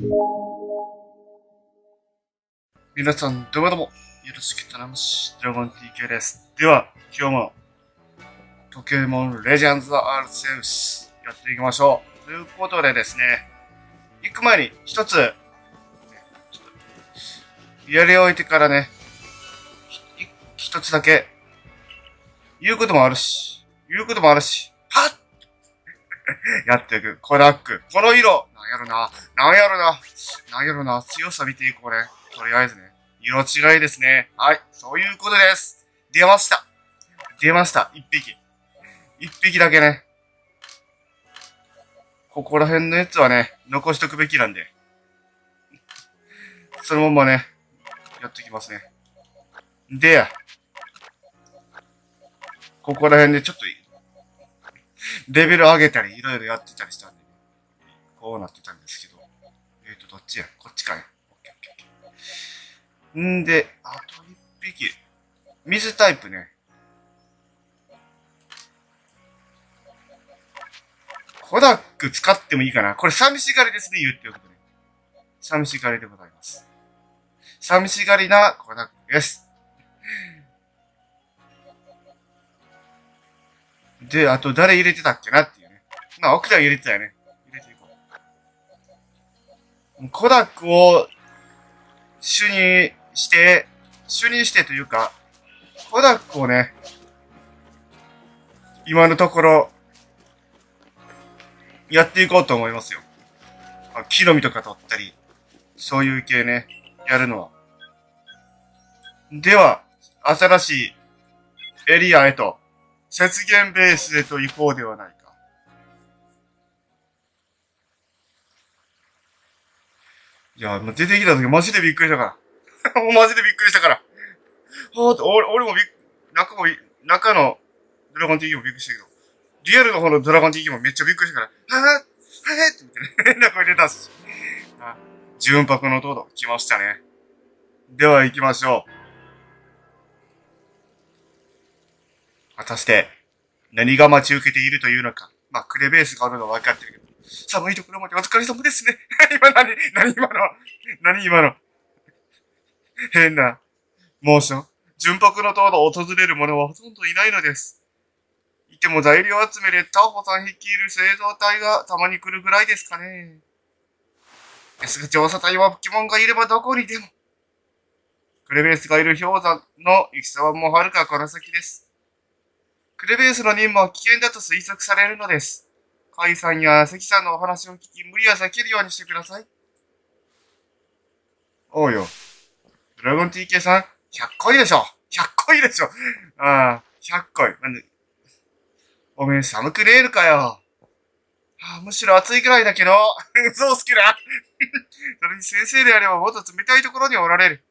皆さん、どうもどうも、よろしく頼むし、ドラゴン TK です。では、今日も、ポケモンレジェンズ・アーセウス、やっていきましょう。ということでですね、行く前に一つ、やり終えてからね、一つだけ、言うこともあるし、はっやっていく。コダック。この色。なんやろな。強さ見ていこうね。とりあえずね。色違いですね。はい。そういうことです。出ました。一匹。一匹だけね。ここら辺のやつはね、残しとくべきなんで。そのままね、やっていきますね。で、ここら辺でちょっとレベル上げたり、いろいろやってたりしたんで、ね、こうなってたんですけど。どっちやこっちかね。んで、あと一匹。水タイプね。コダック使ってもいいかな。これ寂しがりですね、言っておくとね。寂しがりでございます。寂しがりなコダックです。で、あと誰入れてたっけなっていうね。まあ、奥田入れてたよね。入れていこう。コダックを主任してというか、コダックをね、今のところ、やっていこうと思いますよ。木の実とか取ったり、そういう系ね、やるのは。では、新しいエリアへと、雪原ベースへと行こうではないか。いや、もう出てきた時マジでびっくりしたから。マジでびっくりしたから。俺も中のドラゴン TK もびっくりしたけど、リアルの方のドラゴン TK もめっちゃびっくりしたから、はぁって言ってね、変な声出たし。純白のトード、来ましたね。では行きましょう。果たして、何が待ち受けているというのか。まあ、クレベースがあるのは分かってるけど。寒いところまでお疲れ様ですね。何今の。変な、モーション。純白の塔を訪れる者はほとんどいないのです。いても材料集めでタオホさん率いる製造隊がたまに来るぐらいですかね。ですが調査隊はポケモンがいればどこにでも。クレベースがいる氷山の行きさはもうはるかこの先です。クレベースの任務は危険だと推測されるのです。カイさんや関さんのお話を聞き、無理は避けるようにしてください。おうよ。ドラゴン TK さん、100個いいでしょ。100個いいでしょ。ああ、100個い。おめえ寒くねえのかよ。むしろ暑いくらいだけど。嘘をつけな。それに先生であればもっと冷たいところにおられる。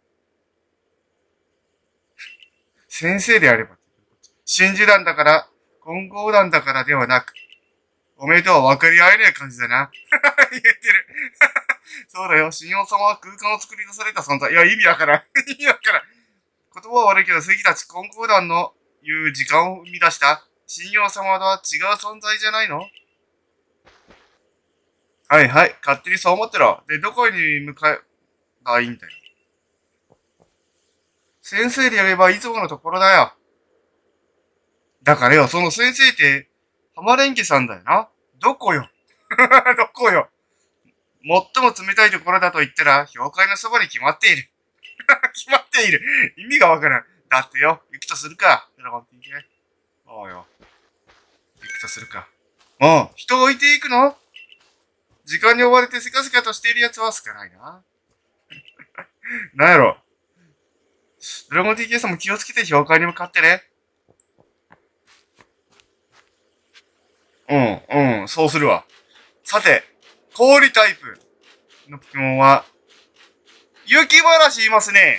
先生であれば。信じ団だから、混合団だからではなく、おめえとは分かり合えねえ感じだな。言ってる。そうだよ。神王様は空間を作り出された存在。いや、意味わからん。言葉は悪いけど、関たち混合団の言う時間を生み出した神王様とは違う存在じゃないの？はいはい。勝手にそう思ってろ。で、どこに向かえばいいんだよ。先生でやればいつものところだよ。だからよ、その先生って、浜蓮家さんだよな。どこよ。どこよ。最も冷たいところだと言ったら、氷海のそばに決まっている。決まっている。意味がわからん。だってよ、行くとするか。ドラゴン TK。おうよ。行くとするか。もう、人を置いていくの？時間に追われてせかせかとしている奴は少ないな。なんやろ。ドラゴン TK さんも気をつけて氷海に向かってね。そうするわ。さて、氷タイプのポケモンは、雪嵐いますね。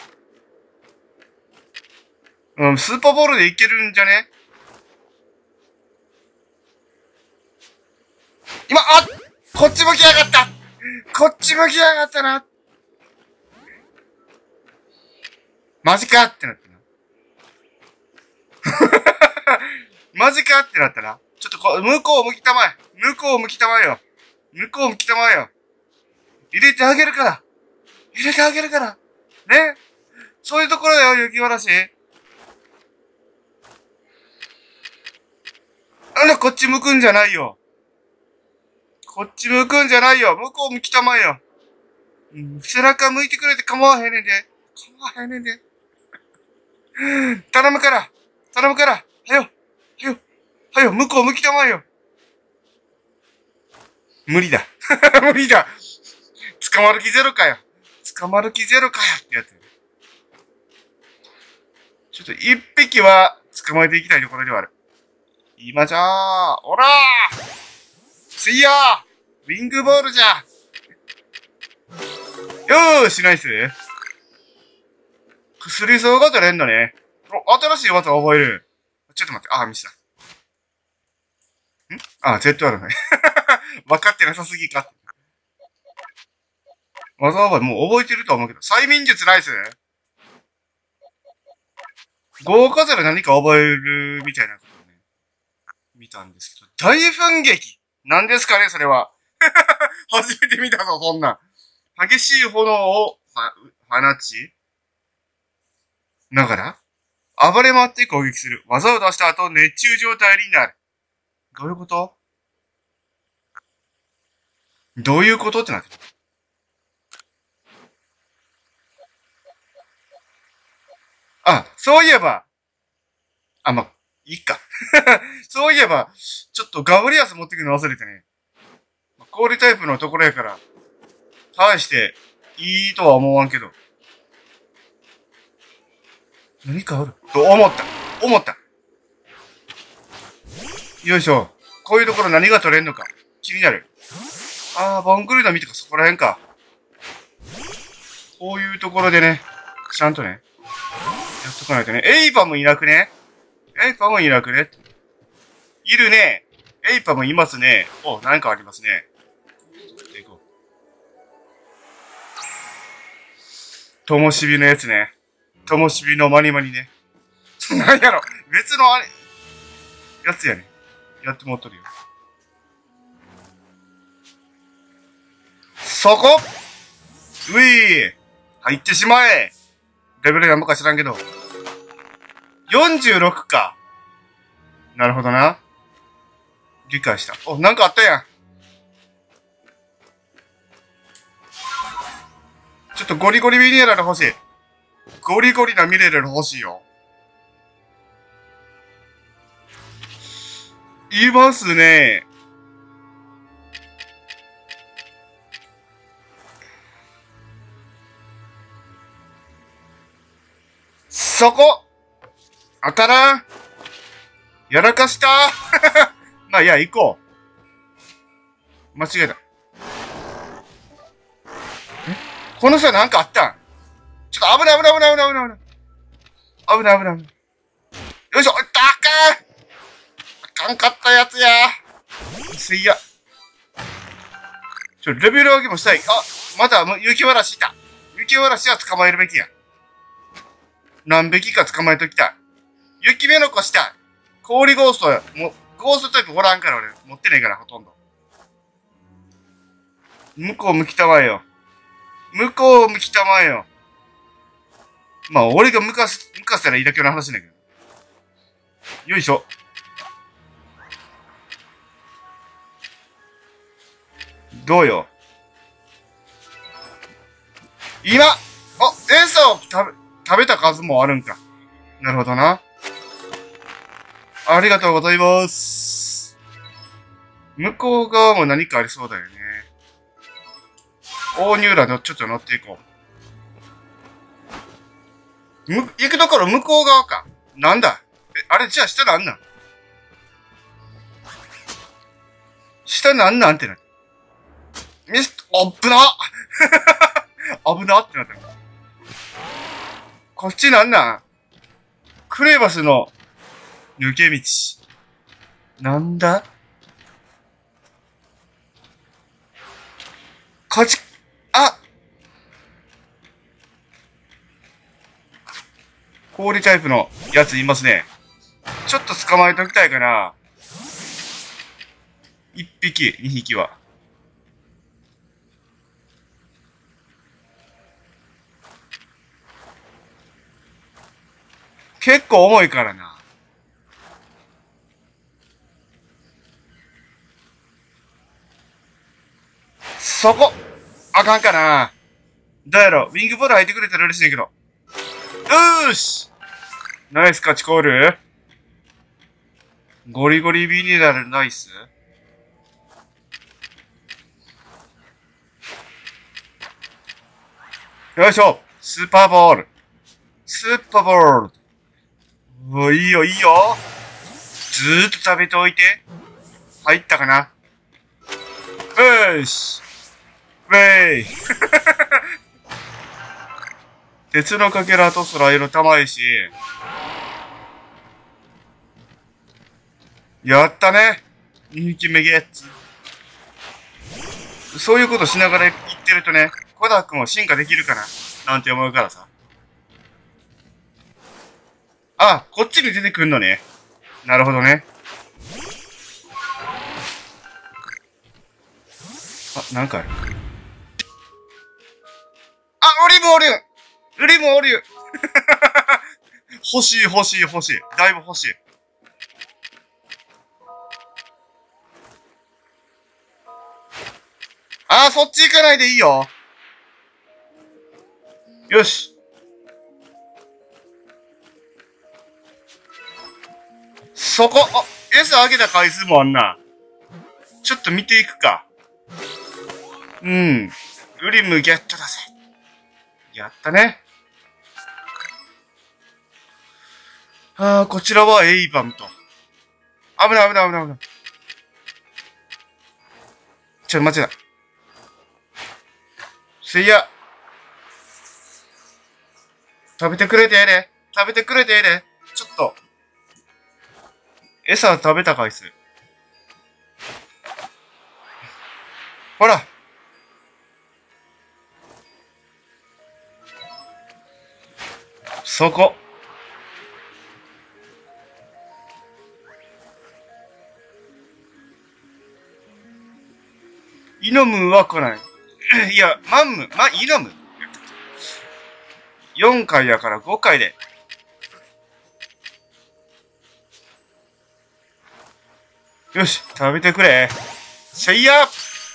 スーパーボールでいけるんじゃね？今、こっち向きやがったな。マジかってなったな。マジかってなったな。ちょっと向こう向きたまえよ。 入れてあげるから。入れてあげるから。ね。そういうところだよ、雪嵐。なんだ、こっち向くんじゃないよ。こっち向くんじゃないよ。向こう向きたまえよ。うん、背中向いてくれて構わへんねんで。構わへんねんで。頼むから。頼むから。はよ。はよ。はよ。向こう向きたまえよ。無理だ。無理だ。捕まる気ゼロかよ。捕まる気ゼロかよってやつ。ちょっと一匹は捕まえていきたいところではある。今じゃー。おらーせいやーウィングボールじゃよーし、ナイス。薬草が取れんだね。新しい技覚える。ちょっと待って。あ、ミスだ。あ、Z あるね。分かってなさすぎか。技覚えもう覚えてると思うけど。催眠術ナイス。豪華ザル何か覚えるみたいなことをね、見たんですけど。大噴撃何ですかね、それは。初めて見たぞ、そんな。激しい炎を放ちながら、暴れ回って攻撃する。技を出した後、熱中状態になる。どういうことどういうことってなってる。あ、そういえば、あ、ま、いいか。そういえば、ちょっとガブリアス持ってくるの忘れてね。氷タイプのところやから、対して、いいとは思わんけど。何かあると思った。思った。よいしょ。こういうところ何が取れんのか。気になる。あー、ボンクルーダ見てか、そこら辺か。こういうところでね、ちゃんとね、やっとかないとね。エイパもいなくね。エイパもいなくね。いるね。エイパもいますね。お、何かありますね。ともしびのやつね。ともしびのマニマニね。何やろ別のあれ、やつやね。やってもっとるよ。そこうい入ってしまえレベルなんぼか知らんけど。46か。なるほどな。理解した。お、なんかあったやん。ちょっとゴリゴリミネラル欲しい。ゴリゴリなミネラル欲しいよ。いますね。そこ当たらんやらかしたまあ、いや、行こう。間違えた。この人なんかあったんちょっと危ない危ない危ない危ない危ない危ない危ない危ない。よいしょ、あかんかったやつや。せいや。レベル上げもしたい。あ、また雪嵐いた。雪嵐は捕まえるべきや。何匹か捕まえときたい。雪目の子したい。氷ゴーストや。もう、ゴーストタイプおらんから俺。持ってないから、ほとんど。向こう向きたまえよ。向こう向きたまえよ。まあ、俺が向かせたらいいだけの話だけど。よいしょ。どうよ。今餌を食べた数もあるんか。なるほどな。ありがとうございます。向こう側も何かありそうだよね。大ニューラでちょっと乗っていこう。行くところ向こう側か。なんだあれじゃあ下なんなん下なんなんってなって。あっぶな危なってなった。こっちなんなんクレバスの抜け道。なんだこっち、氷タイプのやついますね。ちょっと捕まえときたいかな。1匹、2匹は。 結構重いからな。そこあかんかな。どうやろウィングボール入ってくれたら嬉しいんやけど。よーしナイス勝ちコール。ゴリゴリビニラルナイス。よいしょスーパーボール。スーパーボール。おいいよいいよ。ずーっと食べておいて。入ったかな。よーし。ウェイ。鉄のかけらとスライド玉石。やったね。2匹目ゲッツ。そういうことしながら言ってるとね、コダ君も進化できるかななんて思うからさ。あ、こっちに出てくんのね。なるほどね。あ、なんかある。あ、オリーブおるウリもおるよ欲しい欲しい欲しい。だいぶ欲しい。あー、そっち行かないでいいよ。よし。そこ、あ、餌あげた回数もあんな。ちょっと見ていくか。うん。ウリムゲットだぜ。やったね。こちらはエイバムと。危ない危ない危ない危ない。ちょっと待ってた。せいや。食べてくれてええで。食べてくれてええで。ちょっと。餌食べた回数。ほら。そこ。イノムは来ない。いや、イノム。4回やから5回で。よし、食べてくれ。せいや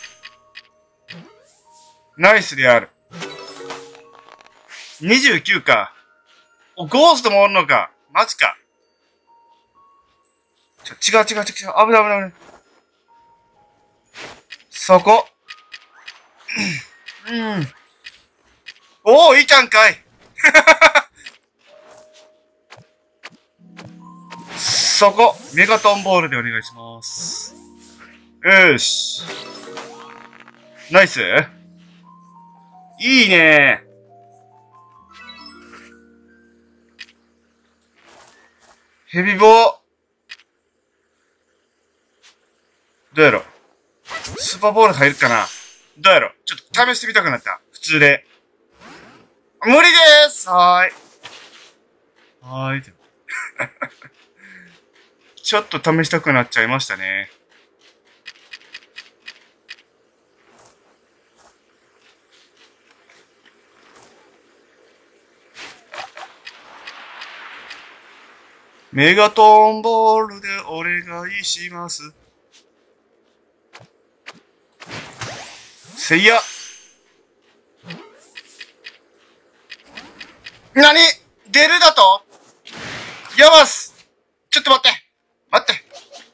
ナイスである。29か。お、ゴーストもおるのか。マジか。違う違う違う。危ない危ない危ない。そこ。うん。おー、いいじゃんかい。そこ。メガトンボールでお願いします。よし。ナイス。いいね。ヘビボー。どうやろスーパーボール入るかなどうやろちょっと試してみたくなった。普通で。無理でーすはーい。はーい。ちょっと試したくなっちゃいましたね。メガトンボールでお願いします。せいや。なに出るだとやばすちょっと待って待って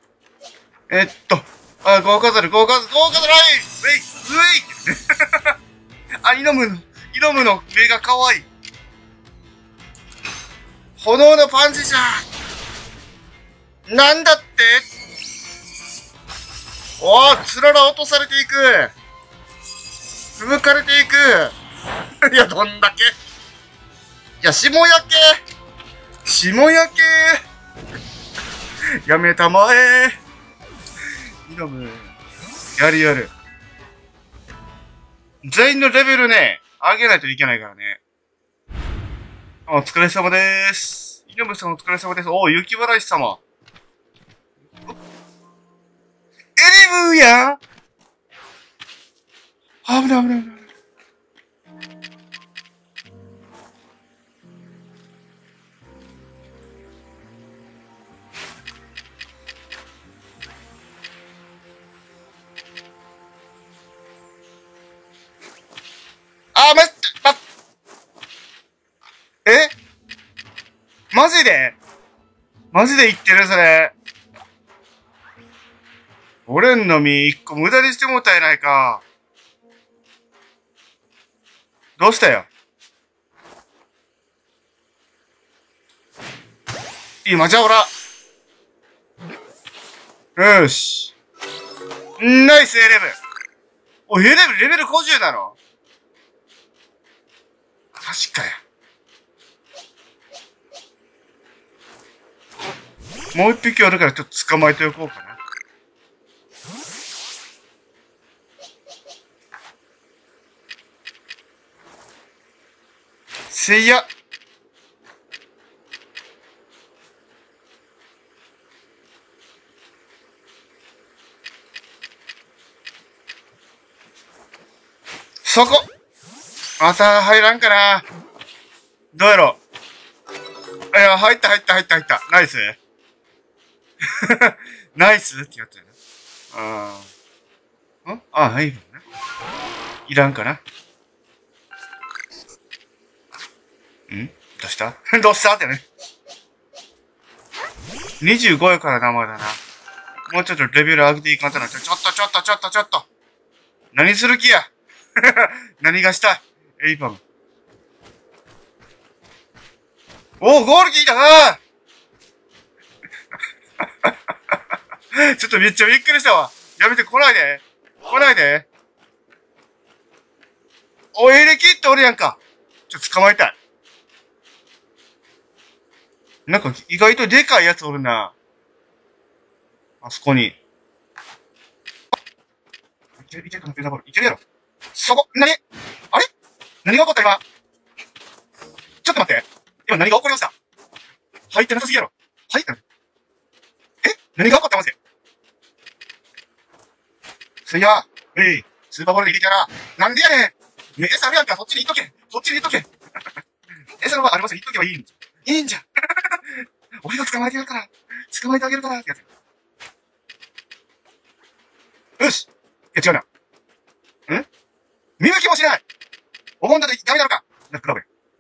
ゴーカザルライウェイあ、イノムの目が可愛い。炎のパンチじゃなんだっておー、つらら落とされていくふぶかれていくいや、どんだけいや、霜焼けやめたまえイノムやる。全員のレベルね、上げないといけないからね。お疲れ様でーす。イノムさんお疲れ様です。おー、雪払い様。エレブーや危ない。 マジでマジで言ってるそれ。俺んの実一個無駄にしてもうたやないか。どうしたよ。今じゃおら。よし。ナイス A レベル。お、A レベルレベル50なの？マジかよ。もう一匹あるからちょっと捕まえておこうかな。せいや。そこまた入らんかな。どうやろう。いや、入った。ナイスナイスってやったよな。入るな。いらんかな。どうしたどうしたってね。25やからな、まだな。もうちょっとレベル上げていかんとな。ちょっと。何する気や何がしたいエイパム。おー、ゴールキーだなちょっとめっちゃびっくりしたわ。やめて、来ないで。お、エレキっておるやんか。ちょっと捕まえたい。なんか意外とでかいやつおるな。あそこに。いけるやろ。そこ、あれ何が起こった今。ちょっと待って。今何が起こりました？入ってなさすぎやろ。何が起こったマジで。せいや、スーパーボールで入れてやら。なんでやねん。餌あるやんか、そっちに行っとけ。餌のある場所に行っとけばいいんじゃん。俺が捕まえてあげるからってやつ。よし。いや、違うな。見向きもしない。お盆だとダメなのか。な、比べ。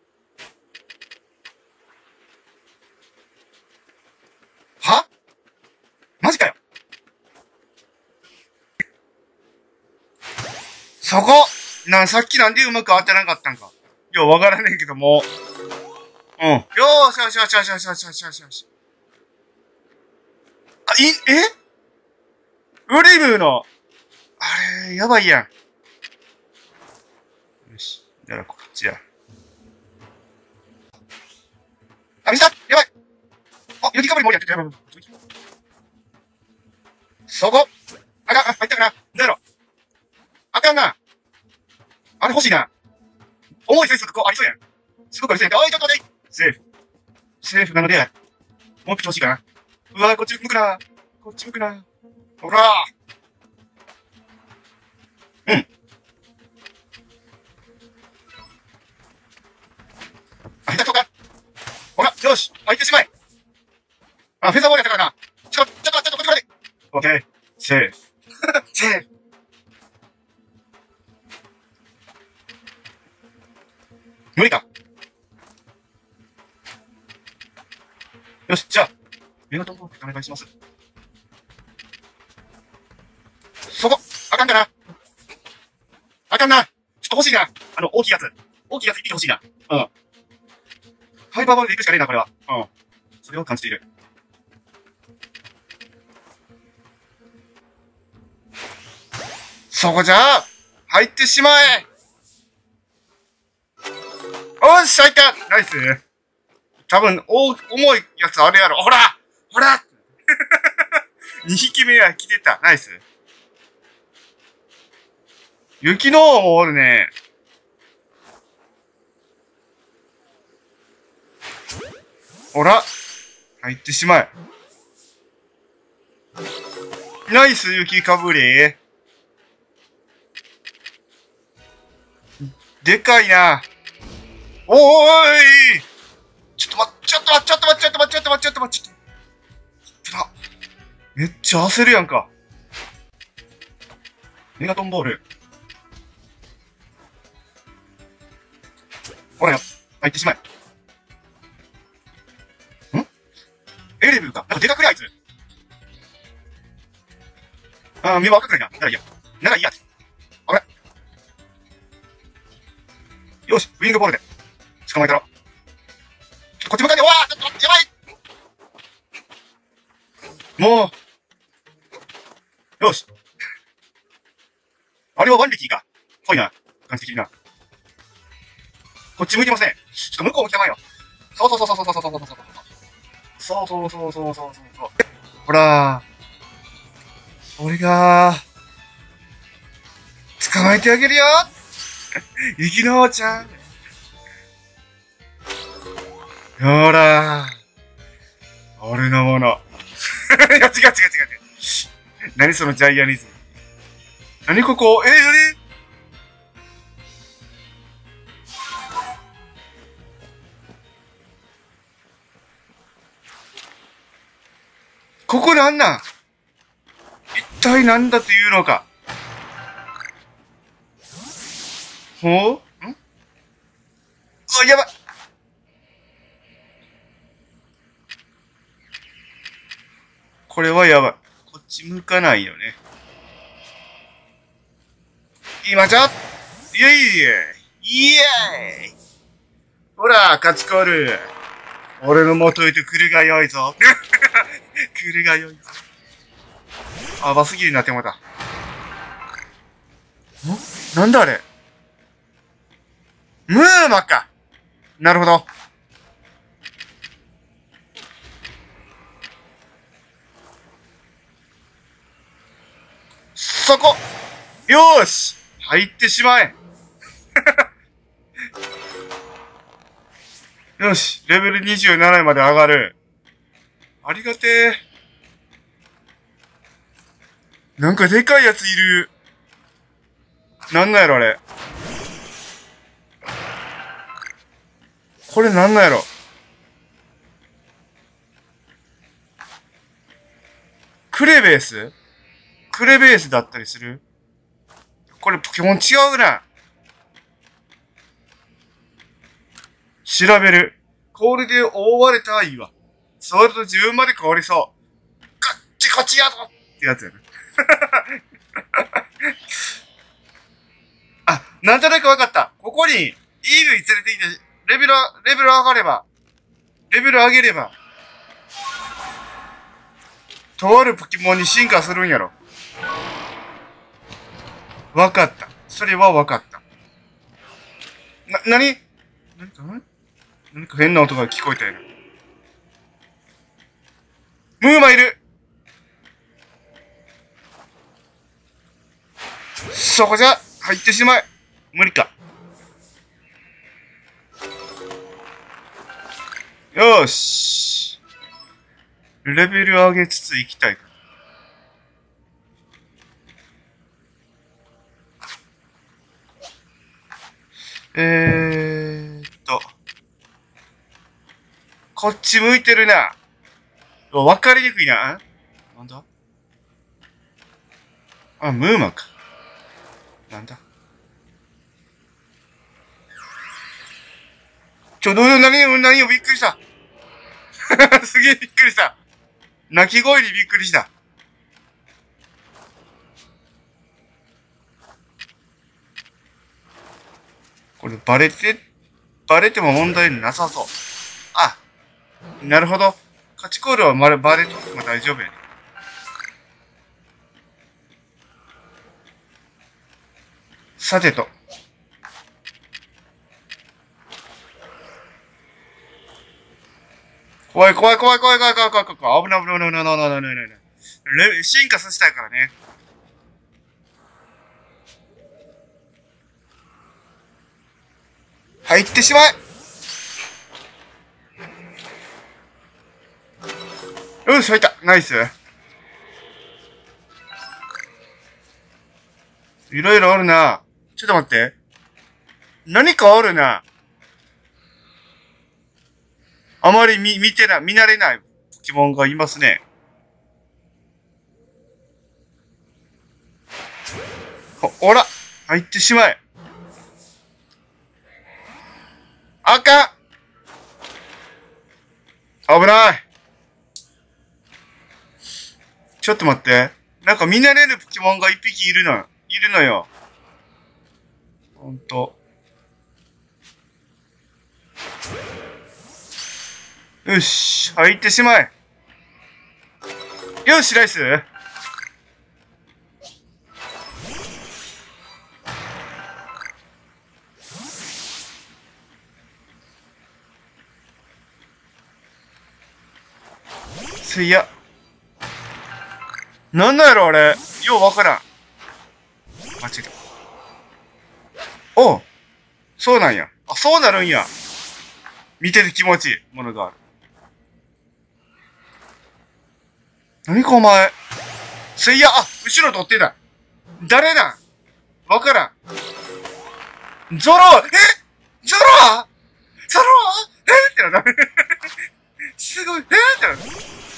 は？マジかよ。そこさっきなんでうまく当てなかったんか。いや、わからねえけども。よし。ウリムーの、あれ、やばいやん。よし。だからこっちや。ミスターやばい。雪かぶりもやってて、やばい。そこ入ったかな。なんやろ。あかんな。あれ欲しいな。重いセンスここありそうやん。すごくありそうやん。おい、ちょっと待って。セーフなので、もう一匹欲しいかな。うわー、こっち向くな。ほらー。下手くそか。ほら、よし、行ってしまえ。フェザーボールやったからな。ちょっと、こっちまで。オッケー。セーフ。無理か。よし、じゃあ、メガトンボールお願いします。そこ、あかんかな。ちょっと欲しいな。大きいやつ一匹欲しいな。ハイパーボールで行くしかねえな、これは。それを感じている。そこじゃあ、入ってしまえ。おっしゃ、入った。ナイス。多分、重いやつあるやろ。ほら2匹目は来てた。ナイス。雪の王もおるね。ほら。入ってしまえ。ナイス、雪かぶり。でかいな。おーい。ちょっと待って。めっちゃ焦るやんか。メガトンボール。ほらよ。入ってしまえ。 でかくねあいつ。目は赤くないな。ならいいや。ならいいや。あれよし、ウィングボールで。捕まえたら。こっち向かって、うわーちょっと、やばいもう、よし。あれはワンリキーか。ぽいな。感じ的にな。こっち向いてますね。ちょっと向こう向きたまえよ。そうそうそうそうそうそうそうそうそうそう。そうそうそうそうそうそう。ほら俺が、捕まえてあげるよ生きのーちゃん。ほら俺のもの。いや、違う違う違う違う。何そのジャイアニズム。何ここ何ここなんなん一体なんだというのか。ほうやばい。これはやばい。こっち向かないよね。今じゃイェイイェイほら、勝ちコール。俺の元へと来るがよいぞ。来るがよいぞ。あ、バス切りになってもらった。なんだあれムーマか。なるほど。そこよーし入ってしまえよしレベル27まで上がる。ありがてえ。なんかでかいやついる。なんなんやろあれ。これなんなんやろ。クレベースだったりする。これポケモン違うな。調べる。氷で覆われた岩。触ると自分まで凍りそう。こっちこっちやぞってやつやな。あ、なんとなくわかった。ここに、イーブイ連れてきて、レベル上げれば、とあるポケモンに進化するんやろ。わかった。それはわかった。何か変な音が聞こえたよな。ムーマいる。そこじゃ、入ってしまえ。無理か。よーし。レベル上げつつ行きたいか。こっち向いてるな。わかりにくいな。なんだあ、ムーマか。なんだ何よ、びっくりした。すげえびっくりした。鳴き声にびっくりした。これバレても問題なさそう。あ、なるほど。勝ちコールはバレとっても大丈夫やね。さてと。怖い。危ない。進化させたいからね。入ってしまえ。よし、入った。ナイス。いろいろあるな。ちょっと待って。何かあるな。あまり見慣れないポケモンがいますね。ほら、入ってしまえ。あかん危ないちょっと待って。なんか見慣れるポケモンが一匹いるのよ。ほんと。よし、入ってしまえ。よし、ライス。せいや。なんなんやろ、あれ。ようわからん。間違えた。おう。そうなんや。あ、そうなるんや。見てて気持ちいいものがある。何かお前。せいや、あ、後ろ取ってた。誰なんわからん。ゾロゾロってなった。すごい。ってなった。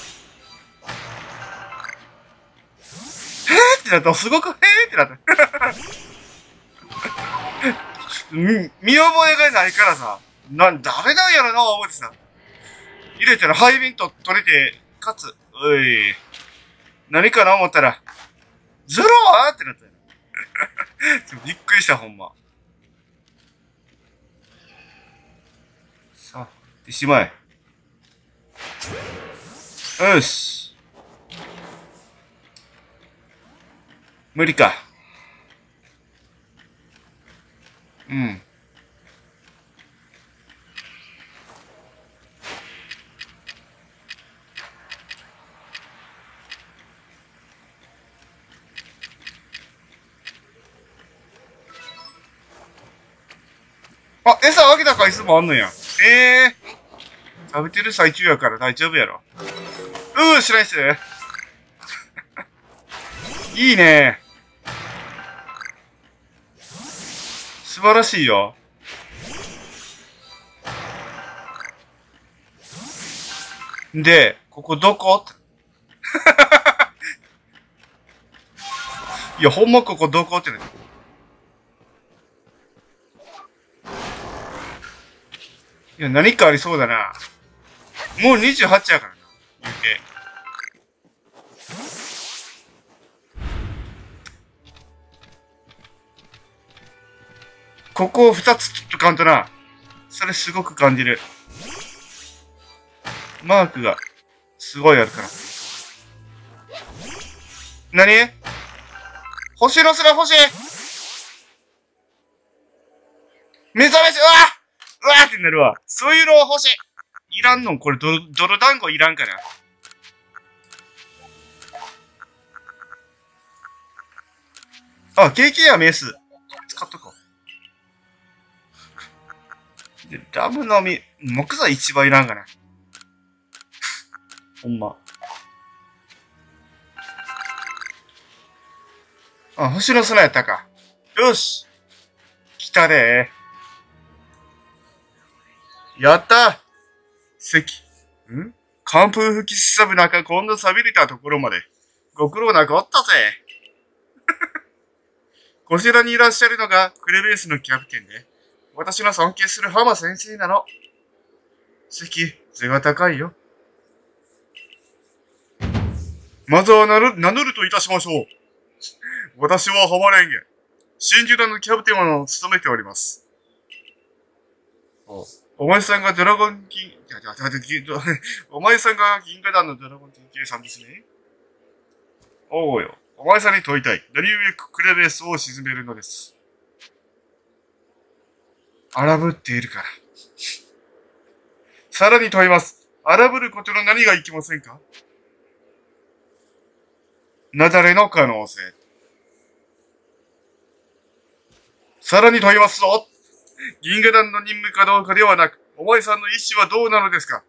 ってなった。すごくってなった。見覚えがないからさ。誰なんやろな、思ってさ。入れたらハイビント取れて、かつ、おい。何かな思ったら、ゾロはってなったよ。びっくりした、ほんま。さあ、行ってしまえ。よし。無理か。うん。あ、餌あげた回数もあんのや。食べてる最中やから大丈夫やろ。しないっす。いいね。素晴らしいよ。で、ここどこいや、ほんまここどこってね。いや、何かありそうだな。もう28やからな。言うて。ここを2つ取っとかんとな。それすごく感じる。マークが、すごいあるから。何星の空星目覚めし、うわーってなるわ。そういうの欲しい。いらんのこれ泥団子いらんから。あ、ケーキやメス。使っとこう。で、ラムの実、木材一番いらんかな。ほんま。あ、星の空やったか。よし。来たでやった寒風吹きすさぶ中、こんな錆びれたところまで。ご苦労なくおったぜ。こちらにいらっしゃるのが、クレベースのキャプテンで、私の尊敬する浜先生なの。関、背が高いよ。まずは名乗るといたしましょう。私は浜レンゲ。真珠団のキャプテンを務めております。お前さんがドラゴン銀、お前さんが銀河団のドラゴン TK さんですね。おうよ。お前さんに問いたい。何故クレベースを沈めるのです。荒ぶっているから。さらに問います。荒ぶることの何がいけませんか？雪崩の可能性。さらに問いますぞ。銀河団の任務かどうかではなく、お前さんの意志はどうなのですか？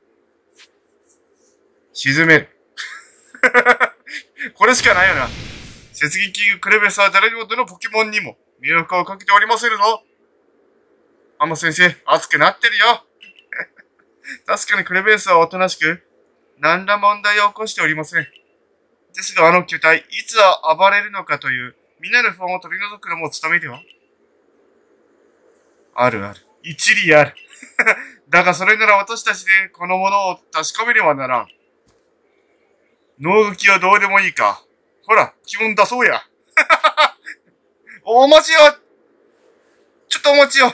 沈める。これしかないよな。雪銀キングクレベスは誰にもどのポケモンにも迷惑をかけておりませんぞ。浜先生、熱くなってるよ。確かにクレベスはおとなしく、何ら問題を起こしておりません。ですがあの巨体、いつは暴れるのかという、みんなの不安を取り除くのも務めでは？あるある。一理ある。だがそれなら私たちでこのものを確かめねばならん。 脳書きはどうでもいいか。ほら、気温出そうや。お待ちよ。ちょっとお待ちよ。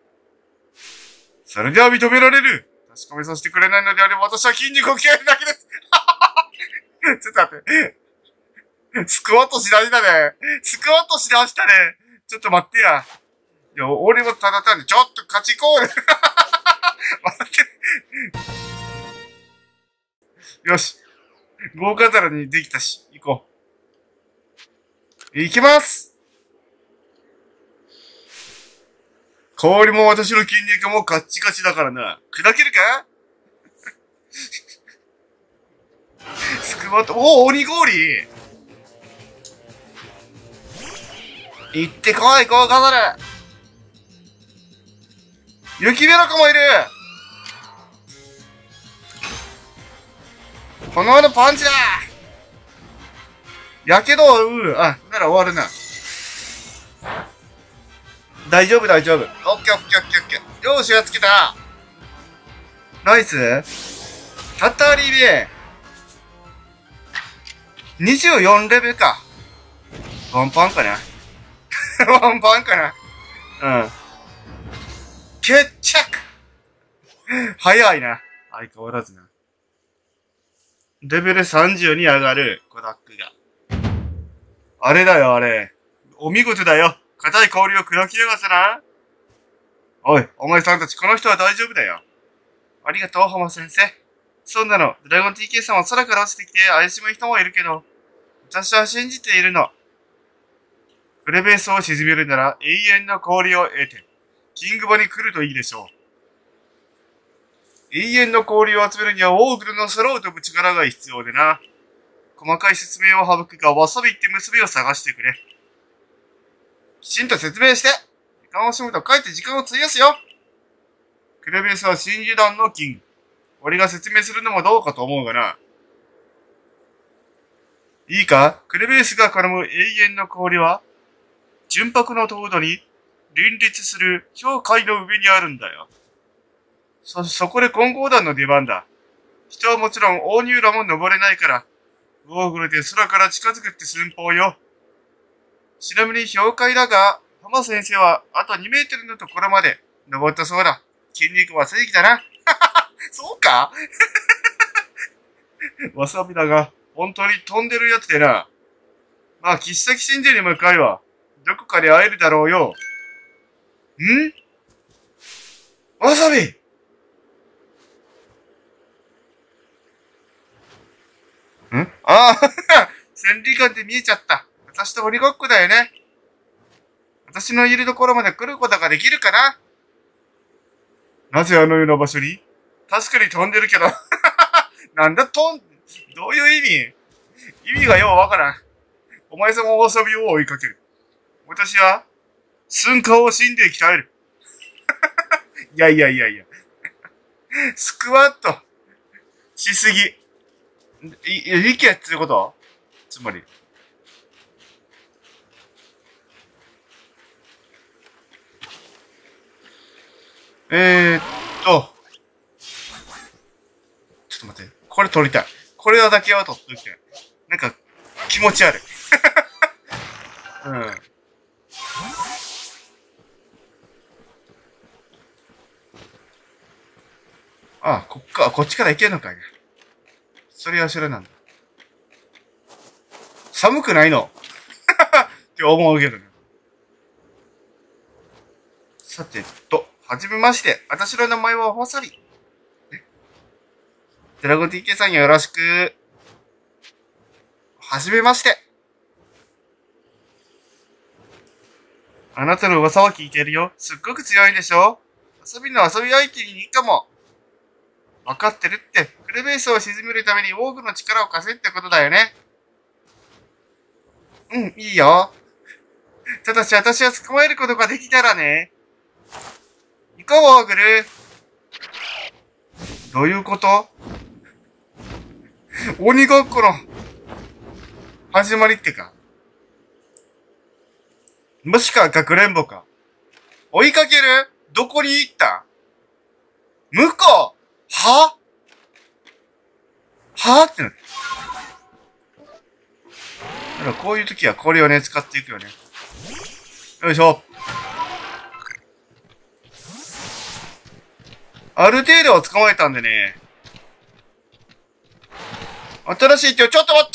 それでは認められる。確かめさせてくれないのであれば私は筋肉を鍛えるだけです。ちょっと待って。スクワットしだしたね。スクワットしだしたね。ちょっと待ってや。いや、俺もただ単に、ちょっと勝ちこう。待って。よし。豪華皿にできたし、行こう。行きます。氷も私の筋肉もカッチカチだからな。砕けるかスクワット、おお、鬼氷行ってこい、豪華皿。雪ベロコもいる。炎のパンチだ。やけど、なら終わるな。大丈夫、大丈夫。オッケーオッケーオッケーオッケー。よーし、やっつけた。ナイス。たったりで、24レベルか。ワンパンかな。ワンパンかな。うん。決着早いな。相変わらずな。レベル30に上がるコダックが。あれだよ、あれ。お見事だよ。硬い氷を砕きやがったな。おい、お前さんたち、この人は大丈夫だよ。ありがとう、浜先生。そんなの、ドラゴン TK さんは空から落ちてきて怪しむ人もいるけど、私は信じているの。フレベースを沈めるなら永遠の氷を得て、キングボに来るといいでしょう。永遠の氷を集めるにはオーグルの空を飛ぶ力が必要でな。細かい説明を省くが、わさびって娘を探してくれ。きちんと説明して。時間を惜しむと書いて時間を費やすよ。クレベースは新油団のキング。俺が説明するのもどうかと思うがな。いいか、クレベースが好む永遠の氷は、純白の凍土に林立する氷海の上にあるんだよ。そこで混合団の出番だ。人はもちろん大ニューラも登れないから、ゴーグルで空から近づくって寸法よ。ちなみに氷海だが、浜先生はあと2メートルのところまで登ったそうだ。筋肉は正義だな。そうかわさびだが、本当に飛んでるやつでな。まあ、切っ先神社に向かいは、どこかで会えるだろうよ。んわさびああ、千里眼で見えちゃった。私と鬼ごっこだよね。私のいるところまで来ることができるかな。なぜあのような場所に？確かに飛んでるけど。なんだどういう意味がようわからん。お前さんもわさびを追いかける。私は、寸暇を死んで鍛える。いや。スクワットしすぎ。いけってことつまり。ちょっと待って。これ撮りたい。これだけは撮っときたい。なんか、気持ち悪い。うん。あ、こっちから行けんのかいね。それは知らなんだ。寒くないのって思うけどね。さてはじめまして。私の名前はホサリ。ドラゴン TK さんよろしく。はじめまして。あなたの噂は聞いてるよ。すっごく強いんでしょ？遊びの遊び相手にいいかも。わかってるって。クレベースを沈めるために多くの力を貸せってことだよね。うん、いいよ。ただし私は捕まえることができたらね。行こう、オーグル。どういうこと？鬼ごっこの始まりってか。もしくはかくれんぼか。追いかける？どこに行った？向こうはってなって。 だからこういう時はこれをね、使っていくよね。よいしょ。ある程度は捕まえたんでね。新しい手を、ちょっと待って、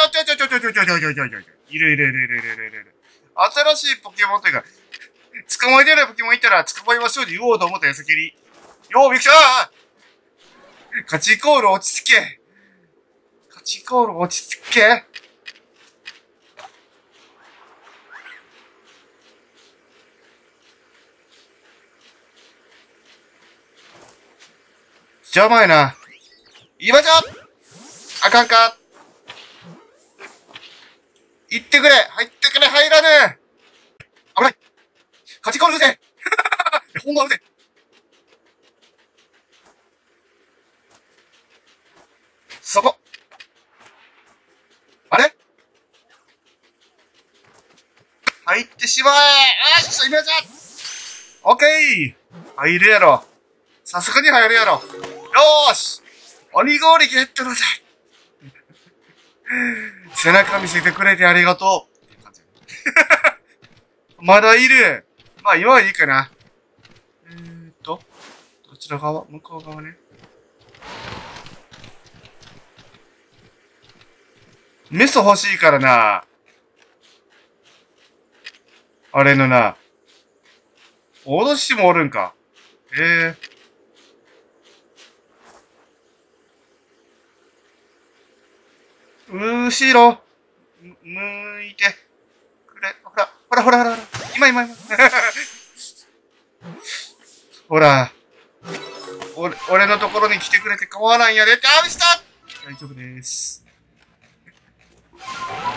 いる。新しいポケモンというか、捕まえてないポケモンいたら捕まえましょうで言おうと思った矢先に。よう、びっくりしたカチコール落ち着け。カチコール落ち着け。邪魔やな。今じゃあかんか。行ってくれ入ってくれ入らぬ危ないカチコールうぜほんまうぜそこあれ入ってしまえよし今じゃオッケー入るやろ。さすがに入るやろ。よーし鬼氷ゲットだぜ背中見せてくれてありがとうって感じまだいる。まあ今はいいかな。どちら側向こう側ね。メス欲しいからな。あれのな。脅しもおるんか。後ろ。向いて。くれ。ほら。今。ほら。俺のところに来てくれて構わないんやでって、あ、した大丈夫です。